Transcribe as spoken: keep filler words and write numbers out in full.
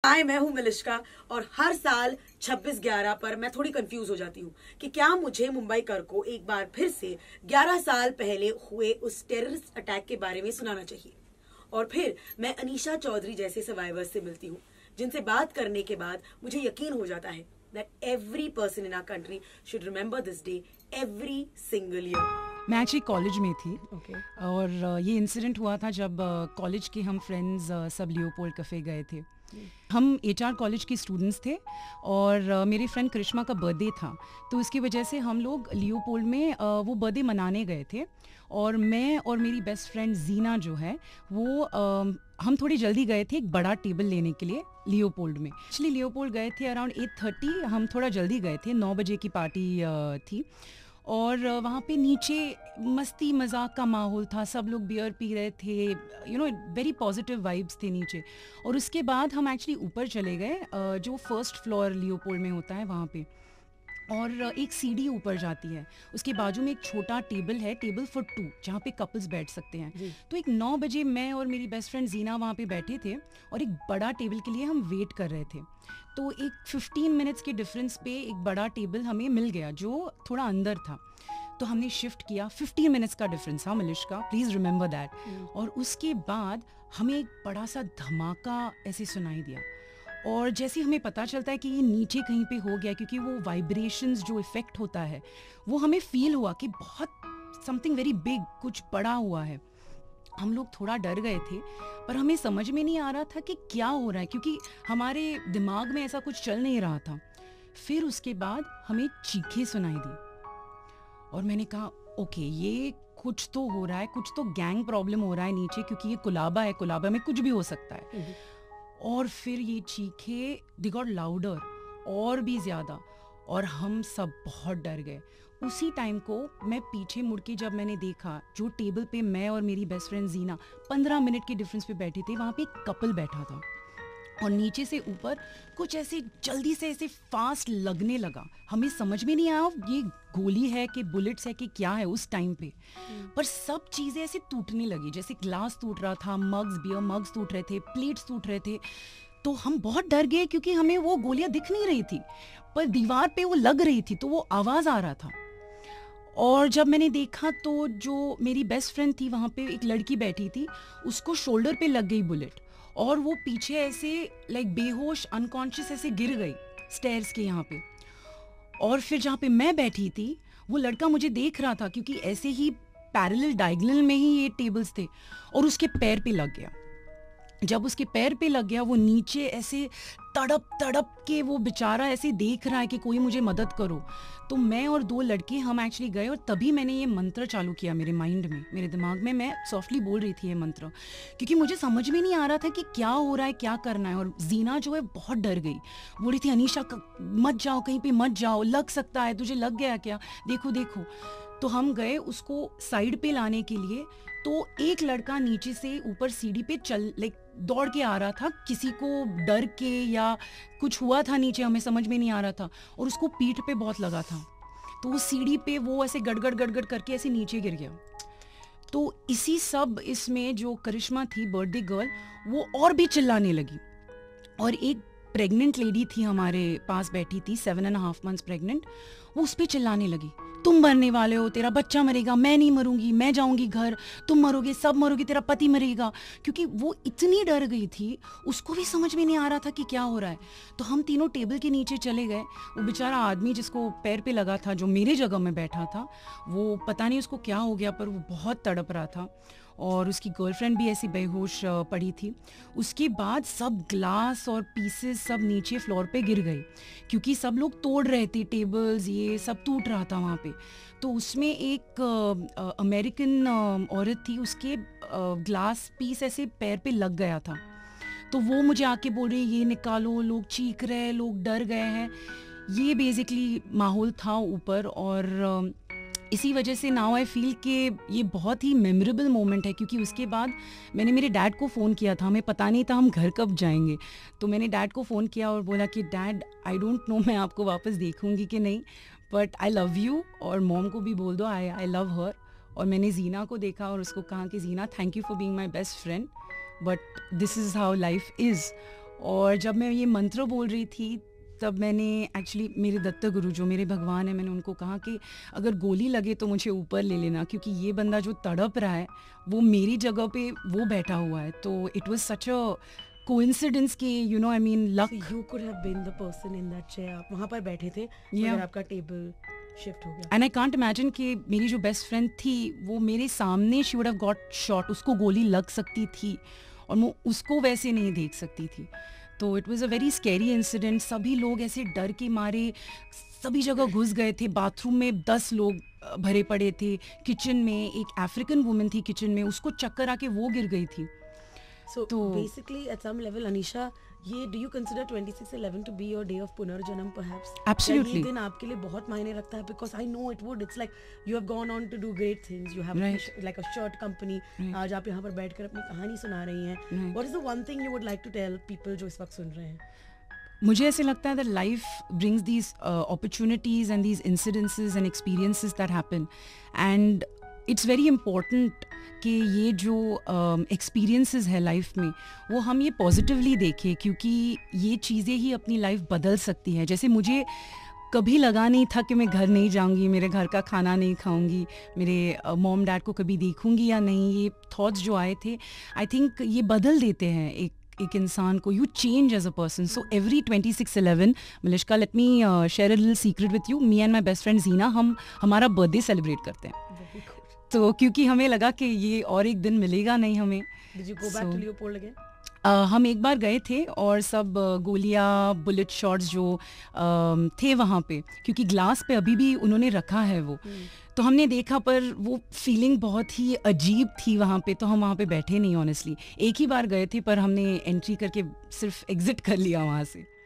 हाय, मैं हूँ मलिश्का और हर साल छब्बीस ग्यारह पर मैं थोड़ी कंफ्यूज हो जाती हूँ कि क्या मुझे मुंबई कर को एक बार फिर से ग्यारह साल पहले हुए उस टेररिस्ट अटैक के बारे में सुनाना चाहिए। और फिर मैं अनीशा चौधरी जैसे सर्वाइवर्स से मिलती हूँ जिनसे बात करने के बाद मुझे यकीन हो जाता है that every person in our country should remember this day every single year. मैं एक्चुअली कॉलेज में थी Okay. और uh, ये इंसिडेंट हुआ था जब कॉलेज uh, के हम फ्रेंड्स uh, सब लियोपोल्ड कैफ़े गए थे। हम एचआर कॉलेज के स्टूडेंट्स थे और uh, मेरी फ्रेंड करिश्मा का बर्थडे था, तो इसकी वजह से हम लोग लियोपोल्ड में uh, वो बर्थडे मनाने गए थे। और मैं और मेरी बेस्ट फ्रेंड जीना जो है वो uh, हम थोड़ी जल्दी गए थे एक बड़ा टेबल लेने के लिए लियोपोल्ड में। एक्चुअली लियोपोल्ड गए थे अराउंड एट थर्टी, हम थोड़ा जल्दी गए थे, नौ बजे की पार्टी uh, थी। और वहाँ पे नीचे मस्ती मजाक का माहौल था, सब लोग बियर पी रहे थे, you know very positive vibes थे नीचे। और उसके बाद हम एक्चुअली ऊपर चले गए जो फर्स्ट फ्लोर लियोपोल्ड में होता है वहाँ पे, और एक सीढ़ी ऊपर जाती है, उसके बाजू में एक छोटा टेबल है, टेबल फॉर टू, जहाँ पे कपल्स बैठ सकते हैं। तो एक नौ बजे मैं और मेरी बेस्ट फ्रेंड जीना वहाँ पे बैठे थे और एक बड़ा टेबल के लिए हम वेट कर रहे थे। तो एक फिफ्टीन मिनट्स के डिफरेंस पे एक बड़ा टेबल हमें मिल गया जो थोड़ा अंदर था, तो हमने शिफ्ट किया। फिफ्टीन मिनट्स का डिफरेंस, हाँ मलिश्का, प्लीज़ रिमेंबर दैट। और उसके बाद हमें एक बड़ा सा धमाका ऐसे सुनाई दिया, और जैसे हमें पता चलता है कि ये नीचे कहीं पे हो गया, क्योंकि वो वाइब्रेशंस जो इफ़ेक्ट होता है वो हमें फील हुआ कि बहुत समथिंग वेरी बिग, कुछ बड़ा हुआ है। हम लोग थोड़ा डर गए थे, पर हमें समझ में नहीं आ रहा था कि क्या हो रहा है, क्योंकि हमारे दिमाग में ऐसा कुछ चल नहीं रहा था। फिर उसके बाद हमें चीखें सुनाई दी और मैंने कहा ओके, ये कुछ तो हो रहा है, कुछ तो गैंग प्रॉब्लम हो रहा है नीचे, क्योंकि ये कुलाबा है, कुलाबा में कुछ भी हो सकता है। और फिर ये चीखे दे गॉट लाउडर और भी ज़्यादा, और हम सब बहुत डर गए। उसी टाइम को मैं पीछे मुड़ के जब मैंने देखा, जो टेबल पे मैं और मेरी बेस्ट फ्रेंड जीना पंद्रह मिनट के डिफरेंस पे बैठे थे, वहाँ पे एक कपल बैठा था और नीचे से ऊपर कुछ ऐसे जल्दी से ऐसे फास्ट लगने लगा। हमें समझ में नहीं आया ये गोली है कि बुलेट्स है कि क्या है उस टाइम पे, पर सब चीज़ें ऐसे टूटने लगी, जैसे ग्लास टूट रहा था, मग्स, बियर मग्स टूट रहे थे, प्लेट्स टूट रहे थे। तो हम बहुत डर गए क्योंकि हमें वो गोलियां दिख नहीं रही थी, पर दीवार पे वो लग रही थी, तो वो आवाज़ आ रहा था। और जब मैंने देखा तो जो मेरी बेस्ट फ्रेंड थी वहाँ पे एक लड़की बैठी थी, उसको शोल्डर पे लग गई बुलेट, और वो पीछे ऐसे लाइक बेहोश अनकॉन्शियस ऐसे गिर गई स्टेयर्स के यहाँ पे। और फिर जहाँ पे मैं बैठी थी वो लड़का मुझे देख रहा था, क्योंकि ऐसे ही पैरेलल डायगोनल में ही ये टेबल्स थे, और उसके पैर पे लग गया। जब उसके पैर पे लग गया, वो नीचे ऐसे तड़प तड़प के वो बेचारा ऐसे देख रहा है कि कोई मुझे मदद करो। तो मैं और दो लड़के हम एक्चुअली गए, और तभी मैंने ये मंत्र चालू किया मेरे माइंड में, मेरे दिमाग में। मैं सॉफ्टली बोल रही थी ये मंत्र, क्योंकि मुझे समझ में नहीं आ रहा था कि क्या हो रहा है, क्या करना है। और जीना जो है बहुत डर गई, बोल रही थी अनीशा मत जाओ, कहीं पे मत जाओ, लग सकता है, तुझे लग गया क्या, देखो देखो। तो हम गए उसको साइड पे लाने के लिए, तो एक लड़का नीचे से ऊपर सीढ़ी पे चल लाइक दौड़ के आ रहा था, किसी को डर के या कुछ हुआ था नीचे, हमें समझ में नहीं आ रहा था, और उसको पीठ पे बहुत लगा था। तो वो सीढ़ी पे वो ऐसे गड़गड़ गड़गड़ करके ऐसे नीचे गिर गया। तो इसी सब इसमें जो करिश्मा थी बर्थडे गर्ल, वो और भी चिल्लाने लगी। और एक प्रेग्नेंट लेडी थी हमारे पास बैठी थी, seven and half months pregnant, वो उस पर चिल्लाने लगी, तुम मरने वाले हो, तेरा बच्चा मरेगा, मैं नहीं मरूंगी, मैं जाऊंगी घर, तुम मरोगे, सब मरोगे, तेरा पति मरेगा। क्योंकि वो इतनी डर गई थी, उसको भी समझ में नहीं आ रहा था कि क्या हो रहा है। तो हम तीनों टेबल के नीचे चले गए। वो बेचारा आदमी जिसको पैर पे लगा था, जो मेरे जगह में बैठा था, वो पता नहीं उसको क्या हो गया, पर वो बहुत तड़प रहा था, और उसकी गर्लफ्रेंड भी ऐसी बेहोश पड़ी थी। उसके बाद सब ग्लास और पीसेस सब नीचे फ्लोर पे गिर गई, क्योंकि सब लोग तोड़ रहे थे, टेबल्स ये सब टूट रहा था वहाँ पे। तो उसमें एक अमेरिकन औरत थी, उसके ग्लास पीस ऐसे पैर पे लग गया था। तो वो मुझे आके बोल रही ये निकालो, लोग चीख रहे हैं, लोग डर गए हैं। ये बेसिकली माहौल था ऊपर, और इसी वजह से नाउ आई फील कि ये बहुत ही मेमोरेबल मोमेंट है। क्योंकि उसके बाद मैंने मेरे डैड को फ़ोन किया था, हमें पता नहीं था हम घर कब जाएंगे। तो मैंने डैड को फ़ोन किया और बोला कि डैड आई डोंट नो मैं आपको वापस देखूंगी कि नहीं, बट आई लव यू, और मॉम को भी बोल दो आई आई लव हर। और मैंने जीना को देखा और उसको कहा कि Gina thank you for being my best friend, but this is how life is. और जब मैं ये मंत्र बोल रही थी तब मैंने एक्चुअली मेरे दत्त गुरु जो मेरे भगवान है, मैंने उनको कहा कि अगर गोली लगे तो मुझे ऊपर ले लेना, क्योंकि ये बंदा जो तड़प रहा है वो मेरी जगह पे वो बैठा हुआ है. तो it was such a coincidence कि you know I mean luck. You could have been the person in that chair. आप वहाँ पर बैठे थे Yeah. मगर आपका टेबल शिफ्ट हो गया. एंड आई कांट इमेजिन कि मेरी जो बेस्ट फ्रेंड थी वो मेरे सामने she would have got shot, उसको गोली लग सकती थी और मैं उसको वैसे नहीं देख सकती थी. तो it was a very scary incident. सभी लोग ऐसे डर के मारे सभी जगह घुस गए थे. बाथरूम में दस लोग अ, भरे पड़े थे. किचन में एक अफ्रीकन वुमन थी किचन में, उसको चक्कर आके वो गिर गई थी. So तो- basically at some level Anisha, ये do you consider twenty-six eleven to be your day of पुनर्जन्म perhaps? Absolutely. या ये दिन आपके लिए बहुत मायने रखता है? Because I know it would. It's like you have gone on to do great things. You have Right. like a shirt company. Right. आज आप यहाँ पर बैठकर अपनी कहानी सुना रही हैं. Right. What is the one thing you would like to tell people जो इस वक्त सुन रहे हैं? मुझे ऐसे लगता है that life brings these opportunities and these incidences and experiences that happen, and it's very important कि ये जो एक्सपीरियंसेस है लाइफ में वो हम ये पॉजिटिवली देखें, क्योंकि ये चीज़ें ही अपनी लाइफ बदल सकती हैं. जैसे मुझे कभी लगा नहीं था कि मैं घर नहीं जाऊंगी, मेरे घर का खाना नहीं खाऊंगी, मेरे मॉम डैड को कभी देखूंगी या नहीं. ये थॉट्स जो आए थे आई थिंक ये बदल देते हैं एक एक इंसान को. You change as a person. So every twenty six eleven Malishka, let me share a little secret with you. Me and my best friend Gina, हम हमारा बर्थडे सेलिब्रेट करते हैं. Very good. तो क्योंकि हमें लगा कि ये और एक दिन मिलेगा नहीं हमें. Did you go back So- to Leopold again? अ, हम एक बार गए थे और सब अ, गोलियां बुलेट शॉट्स जो अम, थे वहाँ पे, क्योंकि ग्लास पे अभी भी उन्होंने रखा है वो. तो हमने देखा पर वो फीलिंग बहुत ही अजीब थी वहाँ पे, तो हम वहाँ पे बैठे नहीं ऑनेस्टली. एक ही बार गए थे पर हमने एंट्री करके सिर्फ एग्जिट कर लिया वहाँ से.